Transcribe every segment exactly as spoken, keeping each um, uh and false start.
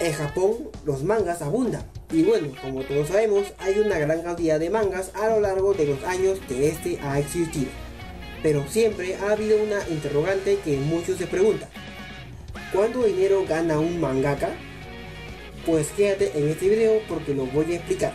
En Japón los mangas abundan y bueno, como todos sabemos, hay una gran cantidad de mangas a lo largo de los años que este ha existido. Pero siempre ha habido una interrogante que muchos se preguntan: ¿cuánto dinero gana un mangaka? Pues quédate en este video porque lo voy a explicar.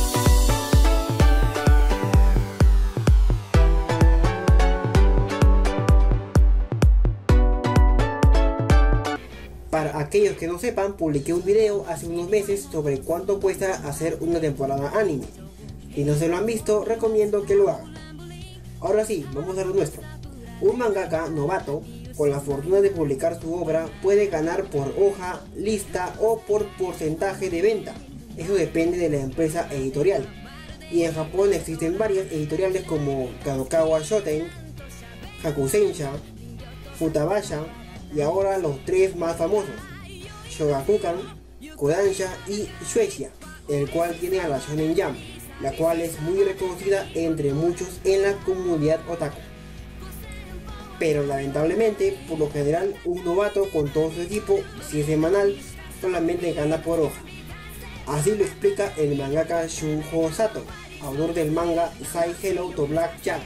Para aquellos que no sepan, publiqué un video hace unos meses sobre cuánto cuesta hacer una temporada anime. Si no se lo han visto, recomiendo que lo hagan. Ahora sí, vamos a lo nuestro. Un mangaka novato, con la fortuna de publicar su obra, puede ganar por hoja, lista o por porcentaje de venta. Eso depende de la empresa editorial. Y en Japón existen varias editoriales como Kadokawa Shoten, Hakusensha, Futabasha, y ahora los tres más famosos, Shogakukan, Kodansha y Shueisha, el cual tiene a la Shonen Jump, la cual es muy reconocida entre muchos en la comunidad otaku. Pero lamentablemente, por lo general, un novato con todo su equipo, si es semanal, solamente gana por hoja. Así lo explica el mangaka Shuho Sato, autor del manga Say Hello to Black Jack.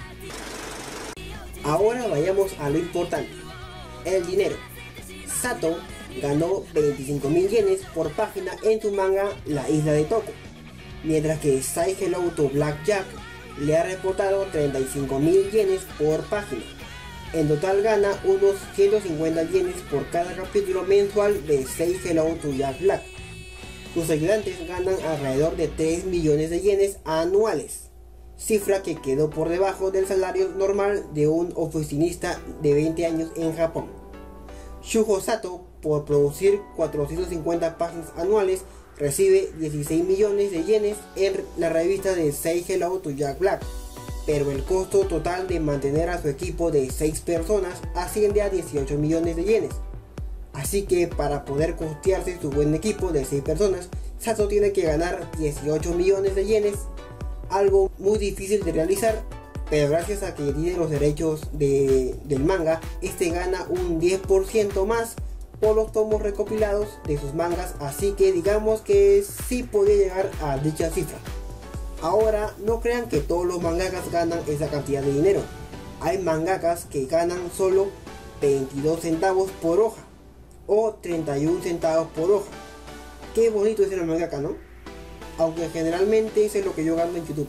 Ahora vayamos a lo importante: el dinero. Sato ganó veinticinco mil yenes por página en su manga La Isla de Toko, mientras que Say Hello to Black Jack le ha reportado treinta y cinco mil yenes por página. En total gana unos ciento cincuenta yenes por cada capítulo mensual de Say Hello to Jack Black. Sus ayudantes ganan alrededor de tres millones de yenes anuales, cifra que quedó por debajo del salario normal de un oficinista de veinte años en Japón. Shuho Sato, por producir cuatrocientas cincuenta páginas anuales, recibe dieciséis millones de yenes en la revista de Say Hello to Jack Black, pero el costo total de mantener a su equipo de seis personas asciende a dieciocho millones de yenes. Así que para poder costearse su buen equipo de seis personas, Sato tiene que ganar dieciocho millones de yenes, algo muy difícil de realizar, pero gracias a que tiene los derechos de, del manga, este gana un diez por ciento más por los tomos recopilados de sus mangas, así que digamos que sí podría llegar a dicha cifra. Ahora, no crean que todos los mangakas ganan esa cantidad de dinero. Hay mangakas que ganan solo veintidós centavos por hoja o treinta y uno centavos por hoja. Qué bonito es el mangaka, ¿no? Aunque generalmente eso es lo que yo gano en YouTube.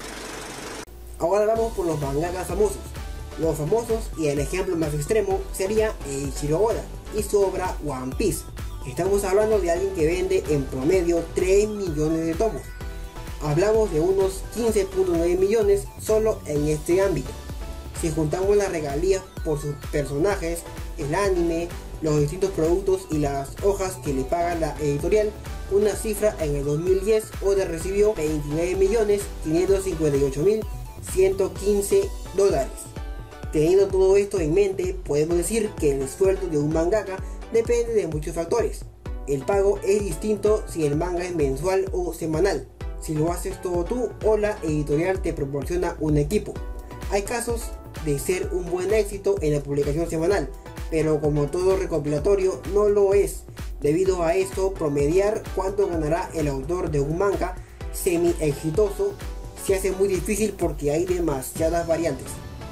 Ahora vamos por los mangakas famosos. Los famosos, y el ejemplo más extremo sería Eiichiro Oda y su obra One Piece. Estamos hablando de alguien que vende en promedio tres millones de tomos. Hablamos de unos quince punto nueve millones solo en este ámbito. Si juntamos las regalías por sus personajes, el anime, los distintos productos y las hojas que le paga la editorial, una cifra: en el dos mil diez Oda recibió veintinueve millones quinientos cincuenta y ocho mil ciento quince dólares. Teniendo todo esto en mente, podemos decir que el sueldo de un mangaka depende de muchos factores. El pago es distinto si el manga es mensual o semanal, si lo haces todo tú o la editorial te proporciona un equipo. Hay casos de ser un buen éxito en la publicación semanal, pero como todo recopilatorio no lo es. Debido a esto, promediar cuánto ganará el autor de un manga semi exitoso se hace muy difícil porque hay demasiadas variantes.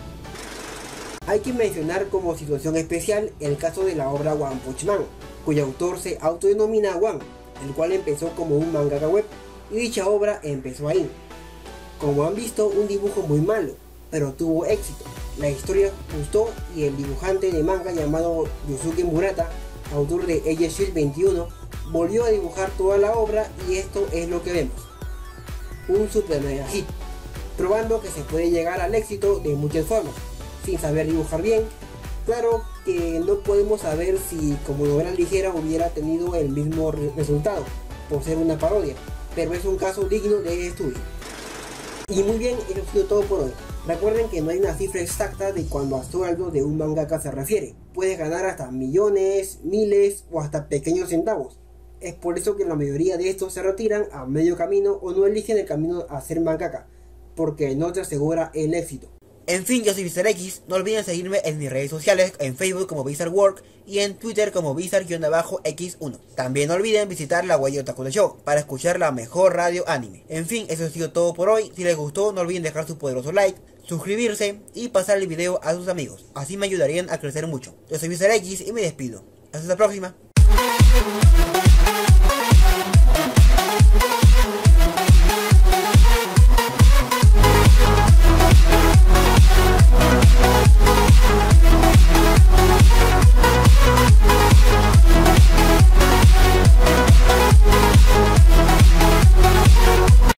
Hay que mencionar como situación especial el caso de la obra One Punch Man, cuyo autor se autodenomina One, el cual empezó como un mangaka web y dicha obra empezó ahí. Como han visto, un dibujo muy malo, pero tuvo éxito. La historia gustó y el dibujante de manga llamado Yusuke Murata, autor de Age Shield veintiuno, volvió a dibujar toda la obra y esto es lo que vemos: un super mega hit, probando que se puede llegar al éxito de muchas formas, sin saber dibujar bien. Claro que no podemos saber si como novela ligera hubiera tenido el mismo re resultado, por ser una parodia, pero es un caso digno de estudio. Y muy bien, eso ha sido todo por hoy. Recuerden que no hay una cifra exacta de cuando a sueldo de un mangaka se refiere. Puedes ganar hasta millones, miles o hasta pequeños centavos. Es por eso que la mayoría de estos se retiran a medio camino o no eligen el camino a ser mangaka, porque no te asegura el éxito. En fin, yo soy VizarX, no olviden seguirme en mis redes sociales, en Facebook como VizarWork y en Twitter como Vizar-X uno. También no olviden visitar la web de Otaku de Show para escuchar la mejor radio anime. En fin, eso ha sido todo por hoy. Si les gustó, no olviden dejar su poderoso like, suscribirse y pasar el video a sus amigos. Así me ayudarían a crecer mucho. Yo soy VizarX y me despido. Hasta la próxima.